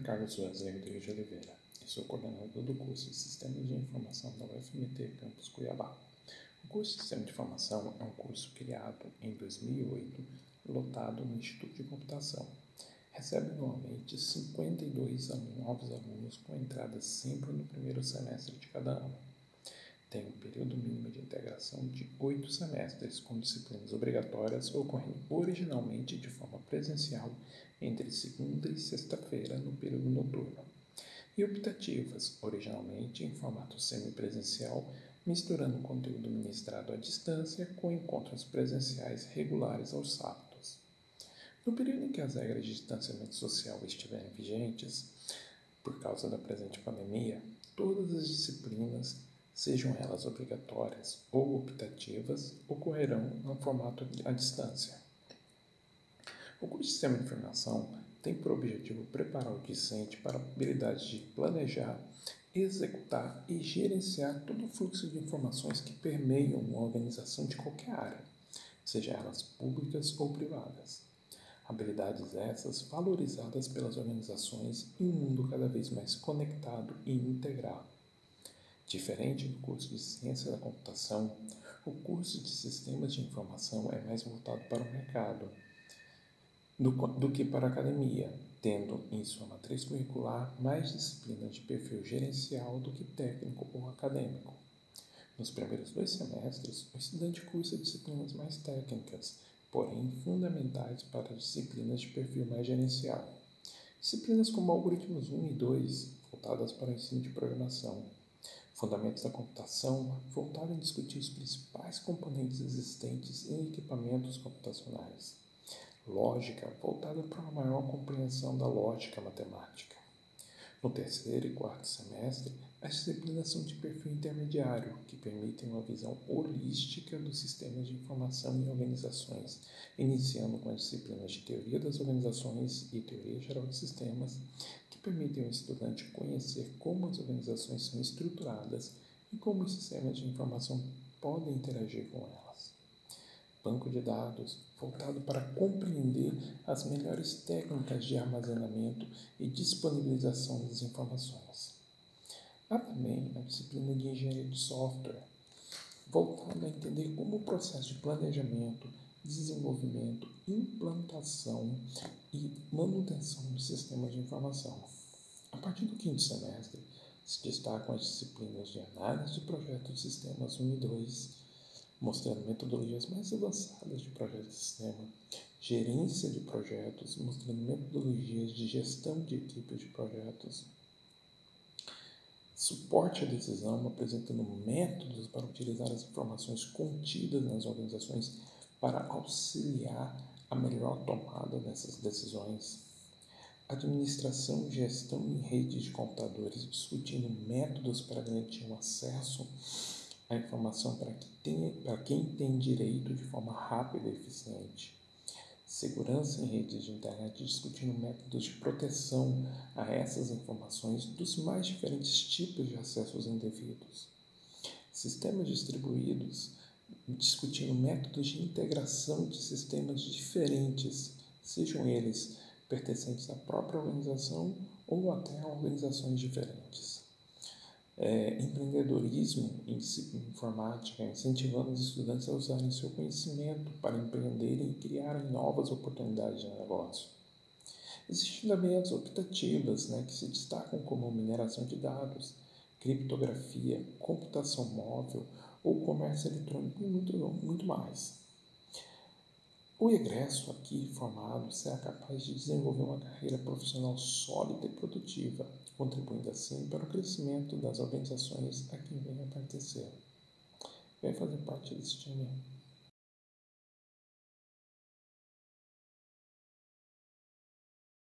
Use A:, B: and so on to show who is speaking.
A: Carlos Wesley Rodrigues de Oliveira e sou coordenador do curso de Sistemas de Informação da UFMT Campus Cuiabá. O curso de Sistema de Informação é um curso criado em 2008, lotado no Instituto de Computação. Recebe anualmente 52 novos alunos com entrada sempre no primeiro semestre de cada ano. Tem um período mínimo de integração de 8 semestres, com disciplinas obrigatórias ocorrendo originalmente de forma presencial entre segunda e sexta-feira no período noturno, e optativas, originalmente em formato semipresencial, misturando o conteúdo ministrado à distância com encontros presenciais regulares aos sábados. No período em que as regras de distanciamento social estiverem vigentes, por causa da presente pandemia, todas as disciplinas, sejam elas obrigatórias ou optativas, ocorrerão no formato à distância. O curso de Sistema de Informação tem por objetivo preparar o discente para a habilidade de planejar, executar e gerenciar todo o fluxo de informações que permeiam uma organização de qualquer área, seja elas públicas ou privadas. Habilidades essas valorizadas pelas organizações em um mundo cada vez mais conectado e integrado. Diferente do curso de Ciência da Computação, o curso de Sistemas de Informação é mais voltado para o mercado do que para a academia, tendo em sua matriz curricular mais disciplinas de perfil gerencial do que técnico ou acadêmico. Nos primeiros 2 semestres, o estudante cursa disciplinas mais técnicas, porém fundamentais para disciplinas de perfil mais gerencial. Disciplinas como algoritmos 1 e 2, voltadas para o ensino de programação. Fundamentos da computação, voltado a discutir os principais componentes existentes em equipamentos computacionais. Lógica, voltada para uma maior compreensão da lógica matemática. No 3º e 4º semestre, as disciplinas são de perfil intermediário, que permitem uma visão holística dos sistemas de informação em organizações, iniciando com as disciplinas de Teoria das Organizações e Teoria Geral de Sistemas, que permitem ao estudante conhecer como as organizações são estruturadas e como os sistemas de informação podem interagir com elas. Banco de dados, voltado para compreender as melhores técnicas de armazenamento e disponibilização das informações. Há também a disciplina de Engenharia de Software, voltada a entender como o processo de planejamento, desenvolvimento, implantação e manutenção dos sistemas de informação. A partir do 5º semestre, se destacam as disciplinas de Análise de Projetos de Sistemas 1 e 2, mostrando metodologias mais avançadas de projeto de sistema, Gerência de Projetos, mostrando metodologias de gestão de equipes de projetos, Suporte à Decisão, apresentando métodos para utilizar as informações contidas nas organizações para auxiliar a melhor tomada dessas decisões, Administração e Gestão em Redes de Computadores, discutindo métodos para garantir um acesso à informação para quem tem direito de forma rápida e eficiente. Segurança em redes de internet, discutindo métodos de proteção a essas informações dos mais diferentes tipos de acessos indevidos. Sistemas distribuídos, discutindo métodos de integração de sistemas diferentes, sejam eles pertencentes à própria organização ou até a organizações diferentes. Empreendedorismo em informática, incentivando os estudantes a usarem seu conhecimento para empreenderem e criarem novas oportunidades de negócio. Existem também as optativas, que se destacam como mineração de dados, criptografia, computação móvel ou comércio eletrônico e muito mais. O egresso aqui formado será capaz de desenvolver uma carreira profissional sólida e produtiva, contribuindo assim para o crescimento das organizações a quem venha pertencer. Vem fazer parte desse time.